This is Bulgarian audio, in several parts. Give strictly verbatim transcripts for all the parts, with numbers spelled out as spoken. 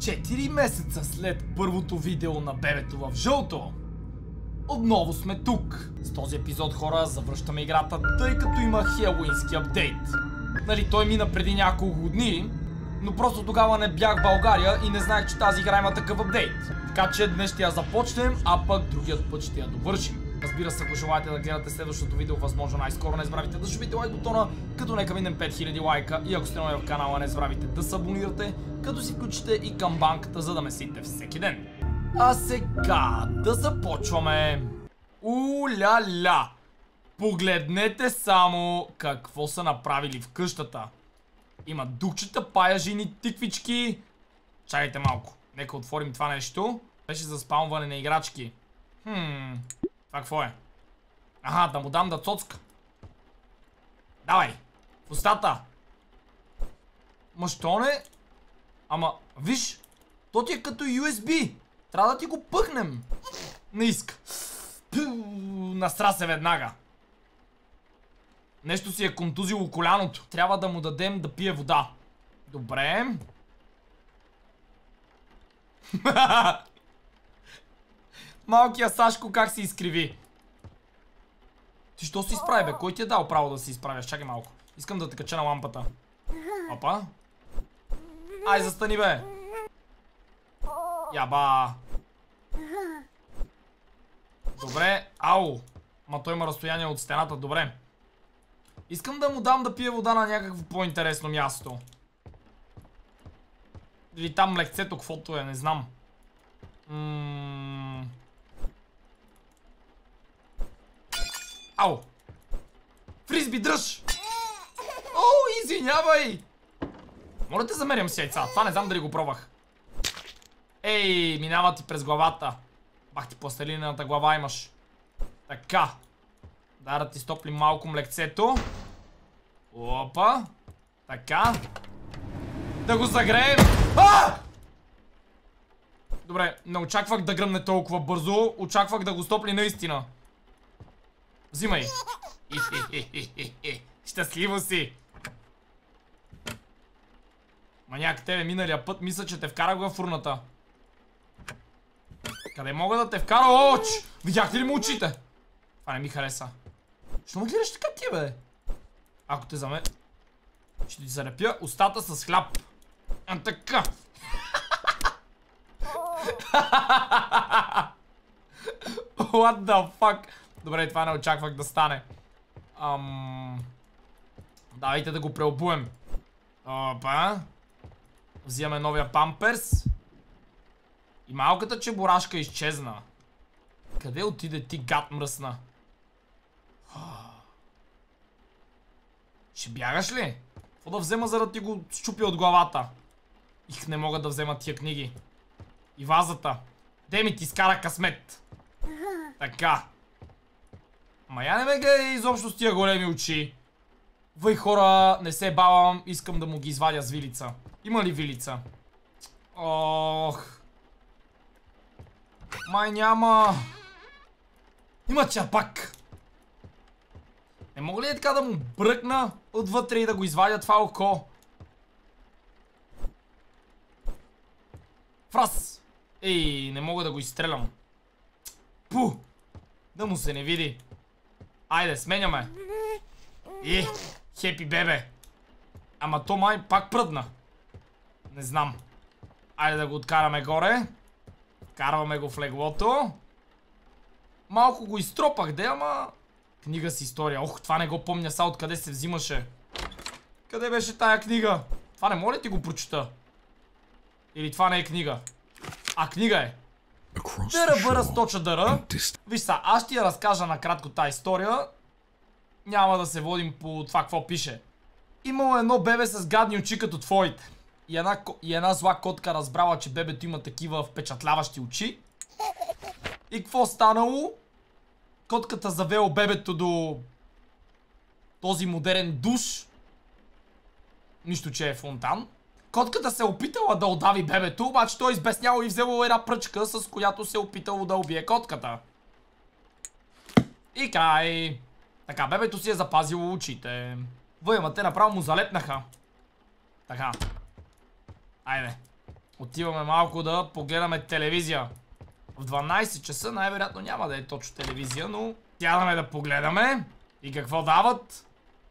Четири месеца след първото видео на бебето в жълто, отново сме тук. С този епизод, хора, завръщаме играта, тъй като има хелоуински апдейт. Нали, той мина преди няколко дни, но просто тогава не бях в България и не знаех, че тази игра има такъв апдейт. Така че днес ще я започнем, а пък другият път ще я довършим. Разбира се, ако желаете да гледате следващото видео възможно най-скоро, не забравяйте да жмите лайк бутона, като нека минем пет хиляди лайка, и ако сте нови в канала, не забравяйте да се абонирате, като си включите и камбанката, за да месите всеки ден. А сега да започваме. У-ля-ля! Погледнете само какво са направили в къщата. Има духчета, паяжини, тиквички. Чакайте малко, нека отворим това нещо. Беше за спаунване на играчки. Хм... Това какво е? Аха, да му дам да цоцка. Давай! В устата! Ма що не? Ама, виж! То ти е като ю ес би! Трябва да ти го пъхнем! Не иска. Насра се веднага. Нещо си е контузило коляното. Трябва да му дадем да пие вода. Добре. Малкия Сашко как се изкриви. Ти що се изправи, бе? Кой ти е дал право да се изправяш? Чакай малко. Искам да те кача на лампата. Опа. Ай, застани, бе. Яба. Добре. Ау. Ма той има разстояние от стената. Добре. Искам да му дам да пие вода на някакво по-интересно място. Или там лекцето, каквото е, не знам. Ммм... Ау! Фризби, дръж! О, извинявай! Моля те замерям си яйца. Това не знам дали го пробвах. Ей, минава ти през главата. Бах ти пластелинената глава имаш. Така. Да, да ти стоплим малко млекцето. Опа. Така. Да го загреем. А! Добре, не очаквах да гръмне толкова бързо. Очаквах да го стопли наистина. Взимай. Щастливо си. Маняк, тебе миналия път мисля, че те вкарах във фурната. Къде мога да те вкара? Оч! Видяхте ли му очите? Това не ми хареса. Що ме гледаш така ти, бе? Ако те заме... Ще ти залепя устата с хляб. А така. What the fuck? Добре, това не очаквах да стане. Ам... Давайте да го преобуем. Опа. Взимаме новия памперс. И малката чебурашка изчезна. Къде отиде ти, гад мръсна? Ще бягаш ли? Какво да взема, за да ти го счупи от главата? Их, не мога да взема тия книги. И вазата. Де ми ти скара късмет. Така. Ма я не ме гледай изобщо с тия големи очи. Въй, хора, не се бавам. Искам да му ги извадя с вилица. Има ли вилица? Ох. Май няма. Има чапак. Не мога ли е така да му бръкна отвътре и да го извадя това око? Фраз. Ей, не мога да го изстрелям. Пу. Да му се не види. Айде, сменяме. Е, хепи бебе. Ама то май пак пръдна. Не знам. Айде да го откараме горе. Карваме го в леглото. Малко го изтропах, де, ама... Книга с история. Ох, това не го помня са откъде се взимаше. Къде беше тая книга? Това не мога ли ти го прочита? Или това не е книга? А, книга е. Дъра бъра сточа дъра. Виж са, аз ще я разкажа накратко тая история. Няма да се водим по това какво пише. Имало едно бебе с гадни очи като твоите. И една, и една зла котка разбрала, че бебето има такива впечатляващи очи. И какво станало? Котката завела бебето до този модерен душ. Нищо, че е фонтан. Котката се опитала да удави бебето, обаче той избесняло и взело една пръчка, с която се опитало да убие котката. И край. Така, бебето си е запазило очите. Въйма, те направо му залепнаха. Така. Айде. Отиваме малко да погледаме телевизия. В дванайсет часа най-вероятно няма да е точно телевизия, но сядаме да погледаме. И какво дават?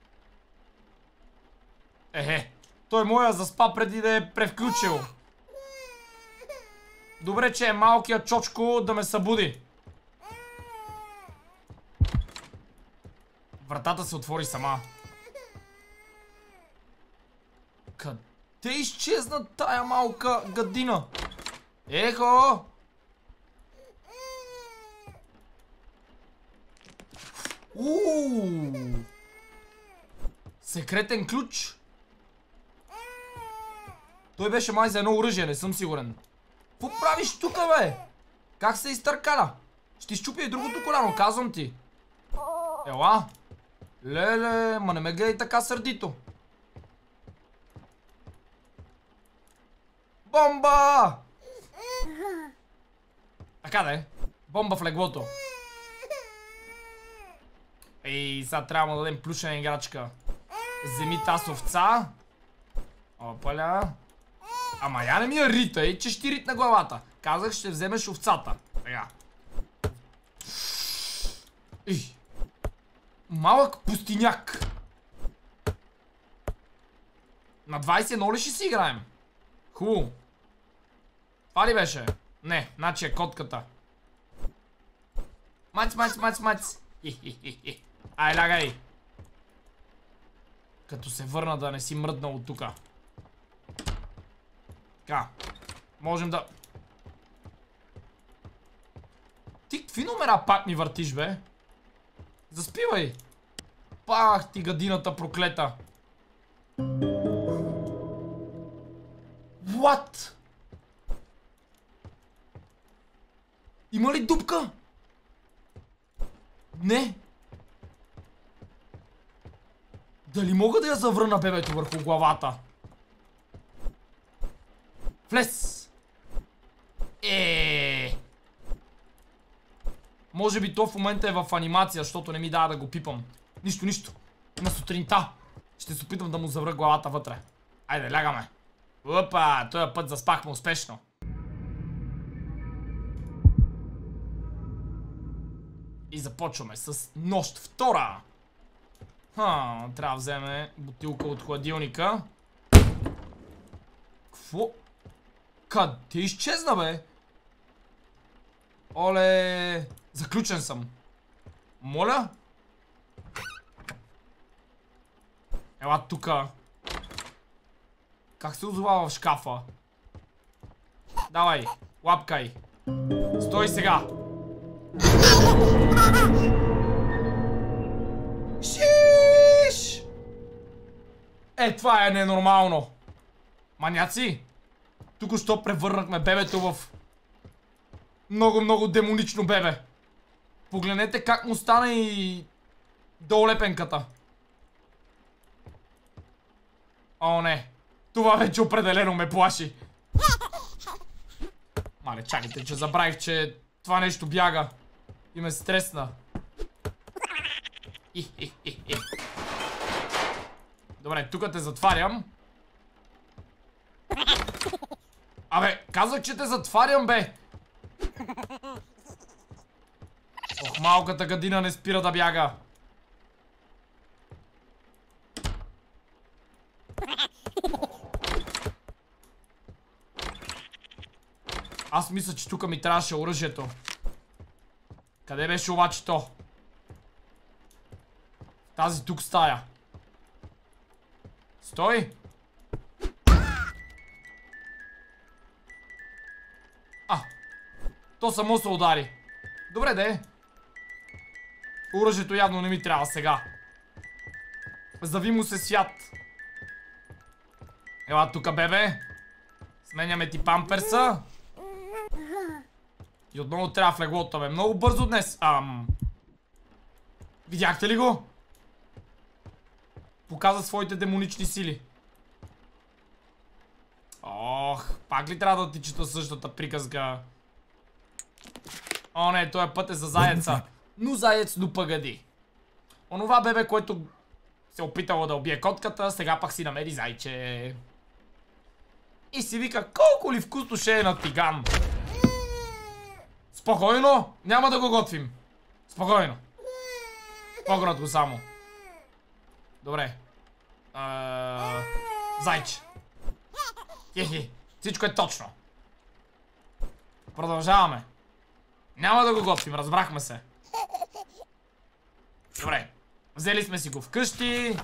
Ехе, той моя заспа преди да е превключил. Добре, че е малкият чочко да ме събуди. Вратата се отвори сама. Къде изчезна тая малка гадина? Ехо! Ууу! Секретен ключ. Той беше май за едно оръжие, не съм сигурен. Какво правиш тука, бе? Как се изтъркана? Ще изчупя и другото коляно, казвам ти. Ела. Леле, ма не ме гледай така сърдито. Бомба! Така да е. Бомба в леглото. Ей, сега трябва да дадем плюшена играчка. Вземи таз овца. Опаля. Ама я не ми я ритай, че ще ритна главата. Казах, ще вземеш овцата. Сега. Ей. Малък пустиняк. На двайсет и едно ли ще си играем? Хубаво. Това ли беше? Не, значи е котката. Мац, мац, мац, мац. Ай, лягай. Като се върна да не си мръднал от тука. Така. Можем да... Ти какви номера пак ми въртиш, бе? Заспивай. Пах ти гадината проклета. What? Има ли дупка? Не. Дали мога да я завърна бебето върху главата? Влез! Е. Може би то в момента е в анимация, защото не ми дава да го пипам. Нищо, нищо. На сутринта ще се опитам да му завра главата вътре. Айде, лягаме. Опа, този път заспахме успешно. И започваме с нощ втора. Ха, трябва да вземе бутилка от хладилника. Кво? Къде изчезна, бе? Оле, заключен съм. Моля? Ела тука. Как се озовава в шкафа? Давай, лапкай. Стой сега. Шиш! Е, това е ненормално. Маняци, тук що превърнахме бебето в много-много демонично бебе. Погледнете как му стана и долепенката. О, не. Това вече определено ме плаши. Мале, чакайте, че забравих, че това нещо бяга. И ме стресна. И, и, и, и. Добре, тук те затварям. Абе, казах, че те затварям, бе. Ох, малката гадина не спира да бяга. Аз мисля, че тук ми трябваше оръжието. Къде беше обаче то? Тази тук стая. Стой! А! То само се удари. Добре, де. Оръжието явно не ми трябва сега. Зави му се свят. Ела тука, бебе. Сменяме ти памперса. И отново трябва в леглото, бе. Много бързо днес. Ам... Видяхте ли го? Показа своите демонични сили. Ох, пак ли трябва да ти чета същата приказка? О, не, този път е за заеца. Но заец, но пъгади. Онова бебе, което се опитало да убие котката, сега пак си намери зайче. И си вика, колко ли вкусно ще е на тиган. Спокойно, няма да го готвим. Спокойно. Поград го само. Добре. А... Зайче. Хи-хи. Всичко е точно. Продължаваме. Няма да го готвим, разбрахме се. Добре. Взели сме си го вкъщи.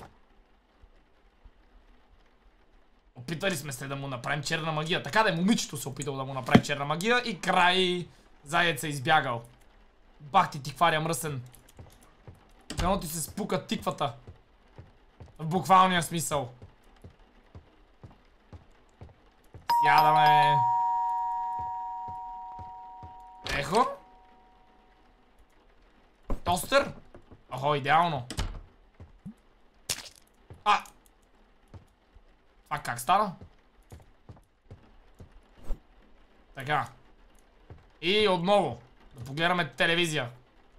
Опитали сме се да му направим черна магия. Така да е, момичето се опитал да му направи черна магия. И край заец е избягал. Бах ти тикваря мръсен. Едно ти се спука тиквата. В буквалния смисъл. Сядаме. Ехо. Тостер. Охо, идеално. А! Това как стана? Така. И отново. Да погледаме телевизия.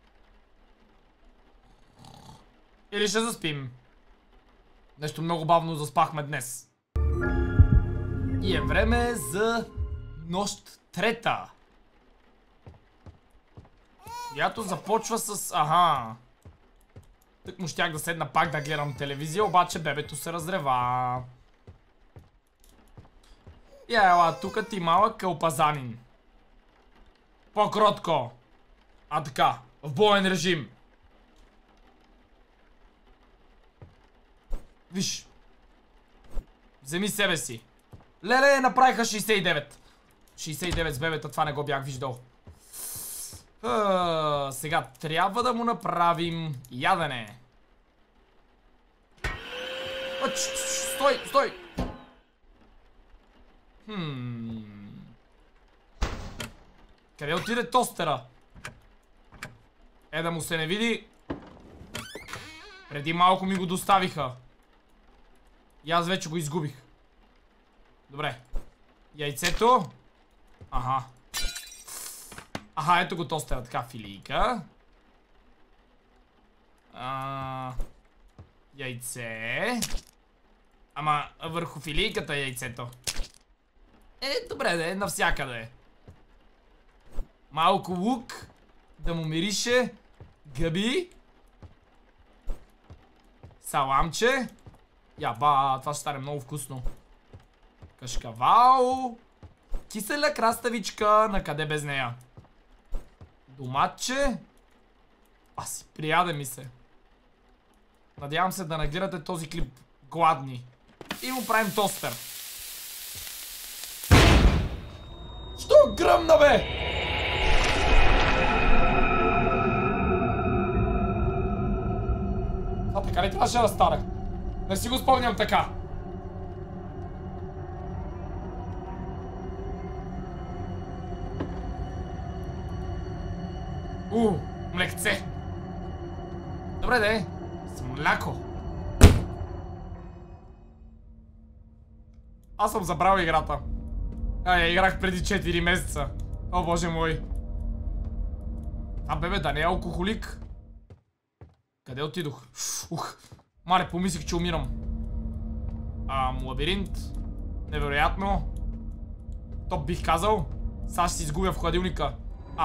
Или ще заспим. Нещо много бавно заспахме днес. И е време за нощ трета. Която започва с... Аха. Тък му щях да седна пак да гледам телевизия, обаче бебето се разрева. И ела, тук ти малък кълпазанин. По-кротко. А така, в боен режим. Виж. Вземи себе си. Леле, направиха шейсет и девет. шейсет и девет с бебета, това не го бях виждал. А, сега трябва да му направим ядене. А, ч, ч, стой, стой. Хм. Къде отиде тостера? Е, да му се не види. Преди малко ми го доставиха. И аз вече го изгубих. Добре. Яйцето. Аха. Аха, ето го тостера. Така, филийка. А... Яйце. Ама върху филийката е яйцето. Е, добре да е, навсякъде. Малко лук. Да му мирише. Гъби. Саламче. Яба, това ще стане много вкусно. Кашкавал. Кисела краставичка, накъде без нея. Доматче. А си, прияде ми се. Надявам се да нагледате този клип гладни. И му правим тостер. Що гръмна, бе? А така ли трябваше да стане? Не си го спомням така. У, млекце. Добре де, с мляко. Аз съм забрал играта. А, я играх преди четири месеца. О, боже мой. А, бебе, да не е алкохолик. Къде отидох? Ух, мале, помислих, че умирам. Ам, лабиринт. Невероятно. Топ бих казал. Сега ще си изгубя в хладилника. А.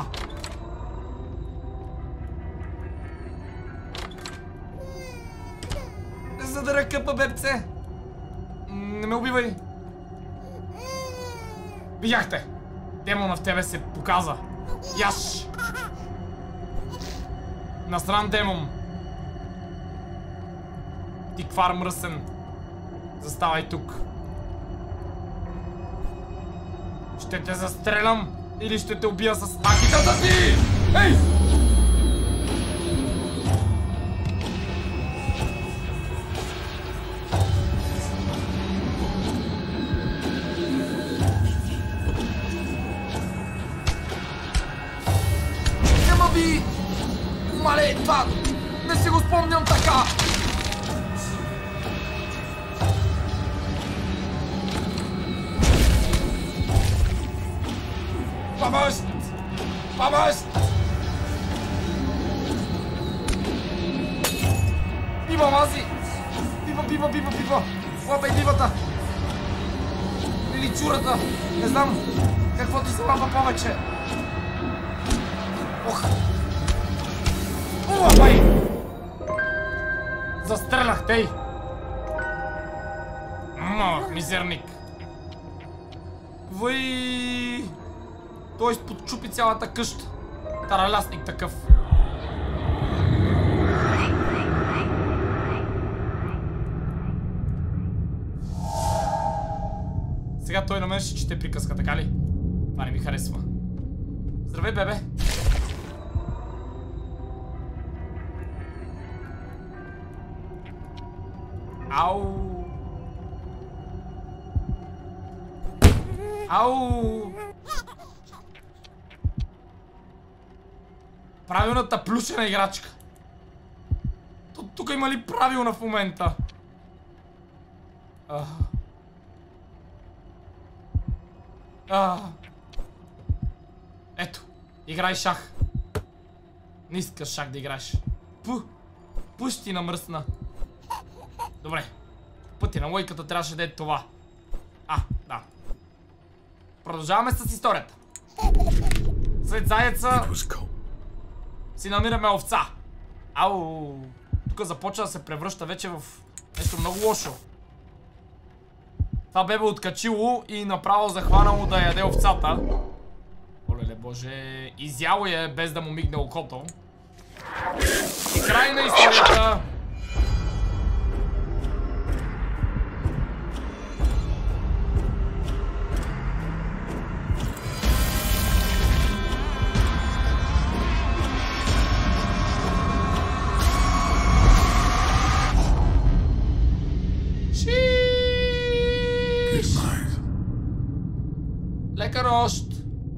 За да ръкъпа, бебце. Не ме убивай. Видяхте. Демона в тебе се показа. Яш. Насран демон. Тиквар мръсен. Заставай тук. Ще те застрелям или ще те убия с акитата си! Ей! Няма ви! Мале, това! Не си го спомням така! Помощ! Помощ! Бива, мази! Бива, бива, бива, бива! Лапай бивата! заради чурата. Не знам какво ти се лапа повече. Ох. Уа, бай! Застрелях тей. Мах, мизерник. Въй... Той изподчупи цялата къща. Таралясник такъв. Сега той на мен ще чете приказка, така ли? Това не ми харесва. Здравей, бебе! Ау! Ау! Правилната плюшена играчка. Тук има ли правилна в момента? А. А. Ето, играй шах. Не искаш шах да играеш. Пу! Пуш ти намръсна. Добре. Пътя на лойката трябваше да е това. А, да. Продължаваме с историята. След заеца си намираме овца. Ау! Тук започва да се превръща вече в нещо много лошо. Това бебе откачило и направо захванало да яде овцата. Олеле боже, изяло е без да му мигне окото. И край на историята. Лека нощ!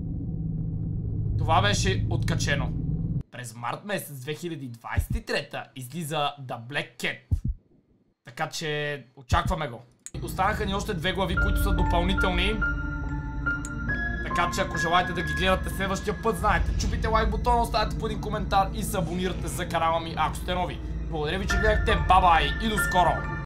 Това беше откачено. През март месец две хиляди двадесет и трета излиза The Black Cat. Така че очакваме го. Останаха ни още две глави, които са допълнителни. Така че ако желаете да ги гледате следващия път, знаете, чупите лайк бутона, оставяте по един коментар и се абонирате за канала ми, ако сте нови. Благодаря ви, че гледахте, бабай и до скоро!